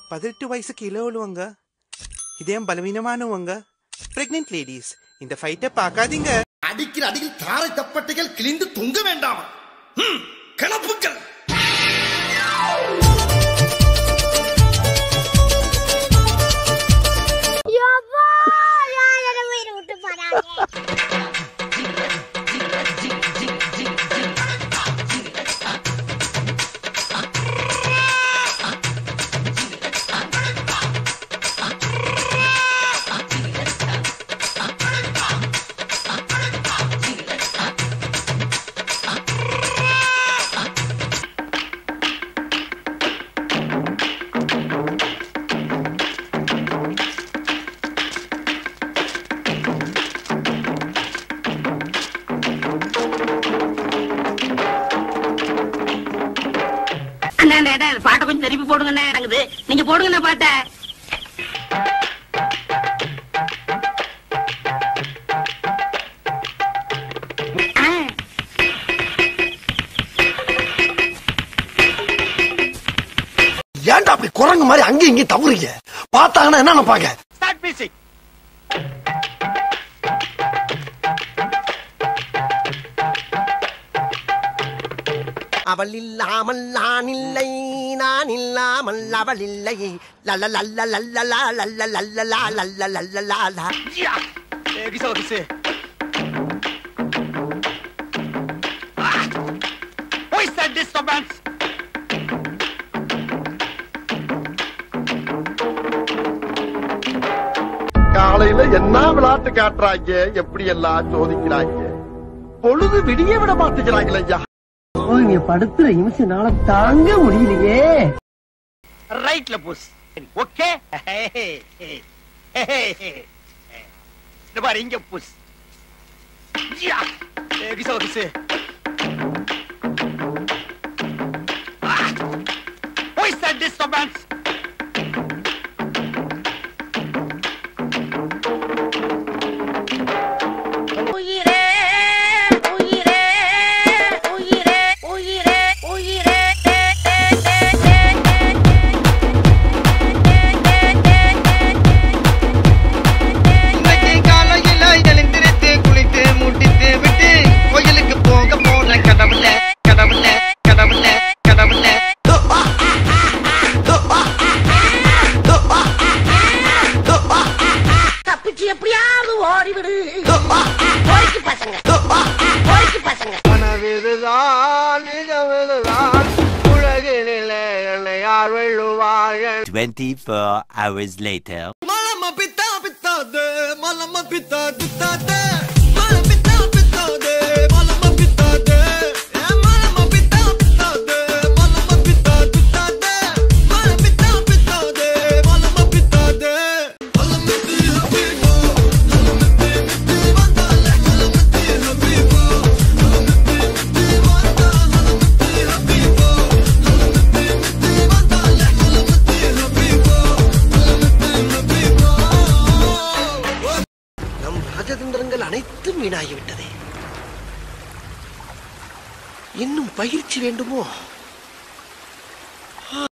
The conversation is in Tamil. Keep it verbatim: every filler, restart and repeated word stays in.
பதினெட்டு வயசு கீழே உள்ளவங்க, இதயம் பலவீனமானவங்க, பிரெக்னென்ட் லேடிஸ் இந்த ஃபைட்டை பார்க்காதீங்க. அடிக்கிற அடியில் தாரை தப்பட்டைகள் கிழிந்து தொங்க வேண்டாம். கிளப்புக்கள் பாட்டை கொஞ்சம் திருப்பி போடுங்க. நடக்குது நீங்க போடுங்க பாட்டை. ஏன்டா அப்படி குரங்கு மாதிரி அங்கேயும் இங்கேயும் தவறுங்க? பார்த்தாங்கன்னா என்ன நினைப்பாங்க? அவள் இல்லாமல் நான் இல்லை, நான் இல்லாமல் அவள் இல்லை. லல்ல லல்ல லல்லலா லல்ல லல்லலா லல்ல லல்லலா. கிசோ கிசே Who is that disturbance? காலையில என்ன விளையாட்டு காட்டுறாங்க, எப்படி எல்லாம் சோதிக்கிறாங்க. பொழுது விடிய விட மாட்டேங்கிறாங்களே ஐயா. நீ படுத்துற நிமிஷனால தாங்க முடியலையே. ரைட்ல புஷ். ஓகே. இந்த பாரு இங்க புஷ். யா. கிசோ கிசே. Who is that disturbance? twenty-four hours later. Malama pita pita de, malama pita pita de, malama pita pita de, malama pita de, malama pita pita de, malama pita pita de, malama pita pita de, malama pita de, malama pita habibo, malama pita vandala, malama pita habibo, malama pita vandala, malama pita habibo, malama pita vandala, malama pita habibo. நம் ராஜதந்திரங்கள் அனைத்தும் வீணாகிவிட்டதே. இன்னும் பயிற்சி வேண்டுமோ?